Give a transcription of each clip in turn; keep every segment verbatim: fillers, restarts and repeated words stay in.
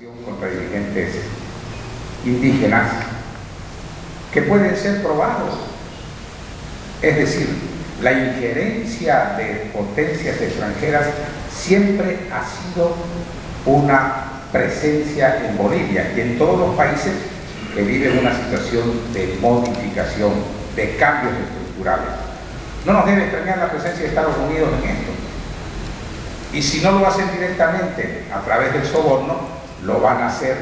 acusación contra dirigentes indígenas que pueden ser probados. Es decir, la injerencia de potencias extranjeras siempre ha sido una presencia en Bolivia y en todos los países que viven una situación de modificación, de cambios estructurales. No nos debe extrañar la presencia de Estados Unidos en esto. Y si no lo hacen directamente a través del soborno, lo van a hacer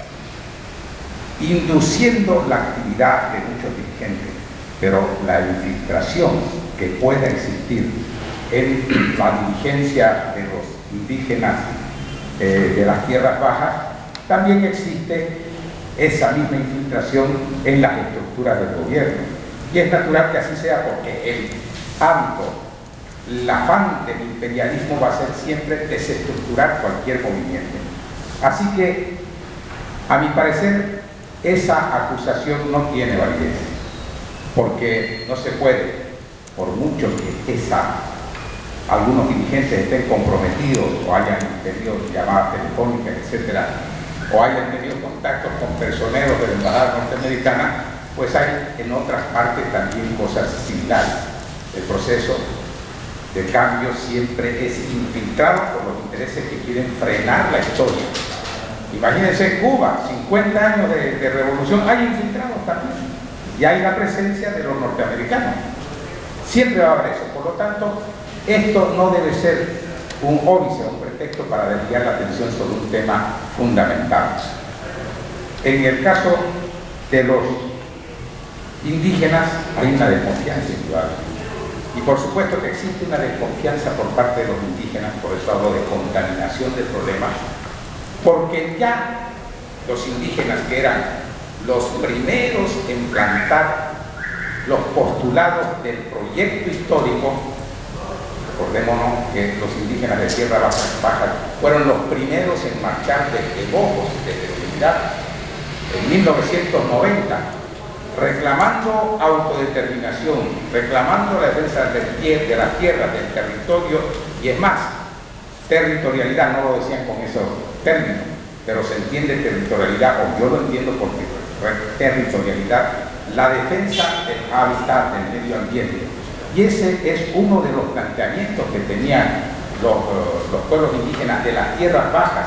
induciendo la actividad de muchos dirigentes. Pero la infiltración que pueda existir en la dirigencia de los indígenas eh, de las tierras bajas, también existe esa misma infiltración en las estructuras del gobierno. Y es natural que así sea, porque el hábito, el afán del imperialismo va a ser siempre desestructurar cualquier movimiento. Así que, a mi parecer, esa acusación no tiene validez, porque no se puede, por mucho que esa, algunos dirigentes estén comprometidos o hayan tenido llamadas telefónicas, etcétera, o hayan tenido contactos con personeros de la embajada norteamericana, pues hay en otras partes también cosas similares. El proceso de cambio siempre es infiltrado por los intereses que quieren frenar la historia. Imagínense Cuba, cincuenta años de, de revolución, hay infiltrados también, y hay la presencia de los norteamericanos. Siempre va a haber eso. Por lo tanto, esto no debe ser un óbice, un pretexto para desviar la atención sobre un tema fundamental. En el caso de los indígenas hay una desconfianza indudable. Y por supuesto que existe una desconfianza por parte de los indígenas, por eso hablo de contaminación de problemas, porque ya los indígenas, que eran los primeros en plantar los postulados del proyecto histórico, recordémonos que los indígenas de Tierra Baja fueron los primeros en marchar desde Bojos, desde Unidad, en mil novecientos noventa, reclamando autodeterminación, reclamando la defensa de las tierras, del territorio, y es más, territorialidad, no lo decían con esos términos, pero se entiende territorialidad, o yo lo entiendo porque territorialidad, la defensa del hábitat, del medio ambiente. Y ese es uno de los planteamientos que tenían los, los pueblos indígenas de las tierras bajas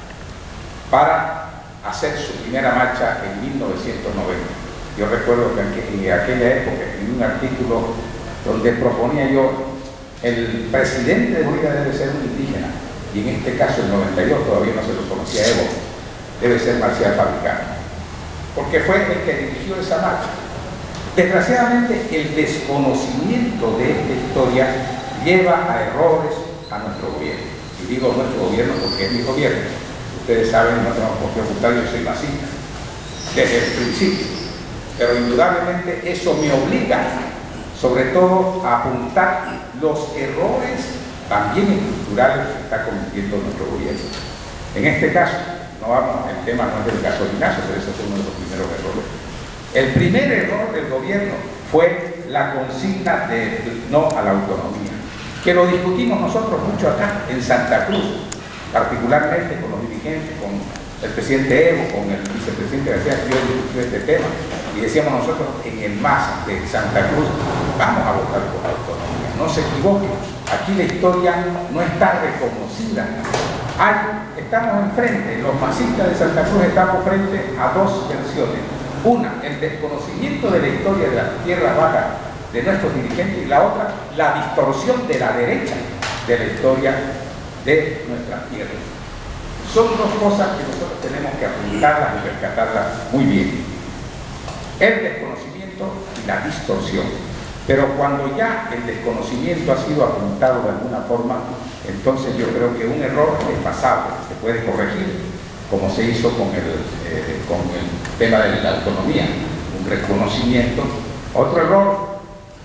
para hacer su primera marcha en mil novecientos noventa. Yo recuerdo que en aquella época escribí un artículo donde proponía yo, el presidente de Bolivia debe ser un indígena, y en este caso el noventa y dos todavía no se lo conocía Evo, debe ser Marcial Fabricano, porque fue el que dirigió esa marcha. Desgraciadamente, el desconocimiento de esta historia lleva a errores a nuestro gobierno. Y digo nuestro gobierno porque es mi gobierno. Ustedes saben, no tenemos por qué ocultar, yo soy masista desde el principio. Pero indudablemente eso me obliga, sobre todo, a apuntar los errores también estructurales que está cometiendo nuestro gobierno. En este caso, no vamos, el tema no es del gasolinazo, pero ese fue uno de los primeros errores. El primer error del gobierno fue la consigna de no a la autonomía, que lo discutimos nosotros mucho acá en Santa Cruz, particularmente con los dirigentes, con el presidente Evo, con el vicepresidente García, que yo discutió este tema, y decíamos nosotros en el M A S de Santa Cruz, vamos a votar por la autonomía, no se equivoquen, aquí la historia no está reconocida. Hay, estamos enfrente, los masistas de Santa Cruz estamos frente a dos versiones. Una, el desconocimiento de la historia de las tierras bajas de nuestros dirigentes, y la otra, la distorsión de la derecha de la historia de nuestras tierras. Son dos cosas que nosotros tenemos que apuntarlas y rescatarlas muy bien. El desconocimiento y la distorsión. Pero cuando ya el desconocimiento ha sido apuntado de alguna forma, entonces yo creo que un error es pasable, se puede corregir, como se hizo con el, eh, con el tema de la autonomía, un reconocimiento. Otro error,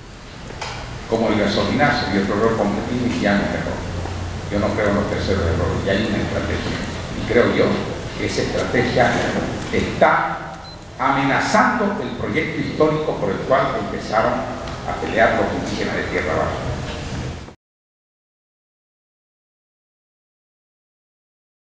como el gasolinazo, y otro error como el iniciano error. Yo no creo en los terceros errores, y hay una estrategia. Y creo yo que esa estrategia está amenazando el proyecto histórico por el cual empezaron a pelear los indígenas de Tierra Baja.